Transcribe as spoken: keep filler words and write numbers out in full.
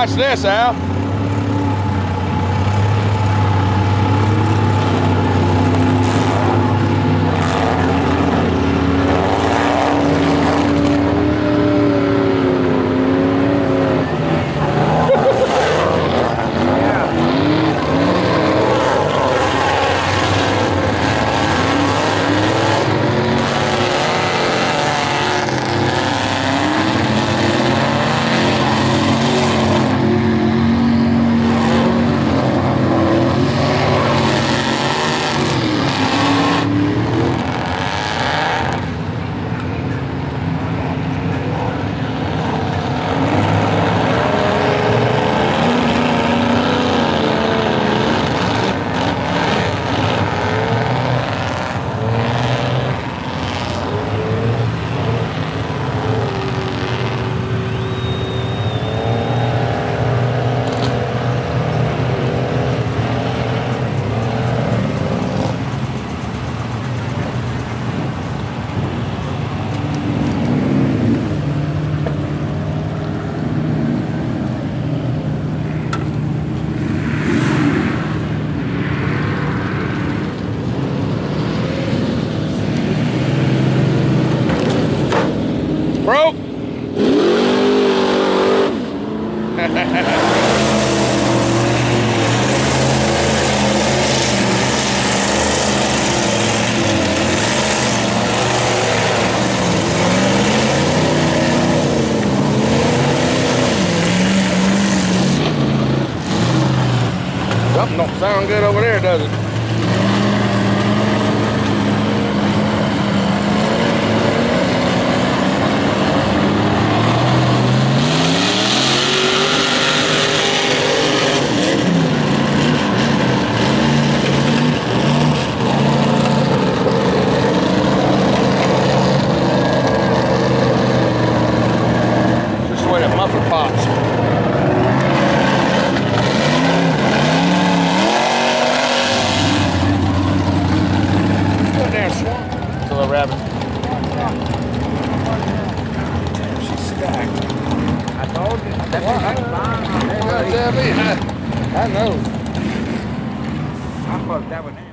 Watch this, Al. Broke. Something don't sound good over there, does it? Muffler pops. Damn swamp. It's a little rabbit. Damn, she's stacked. I told you. That's Well, fine. I, I know. I fucked that one in.